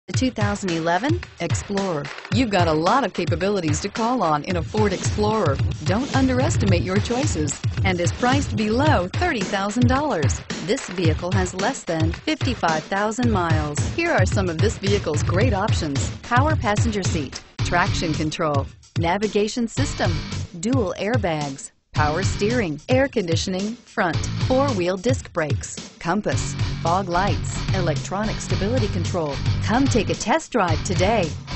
The 2011 Explorer. You've got a lot of capabilities to call on in a Ford Explorer. Don't underestimate your choices, and is priced below $30,000. This vehicle has less than 55,000 miles. Here are some of this vehicle's great options: power passenger seat, traction control, navigation system, dual airbags, power steering, air conditioning, front, four-wheel disc brakes, compass, fog lights, electronic stability control. Come take a test drive today.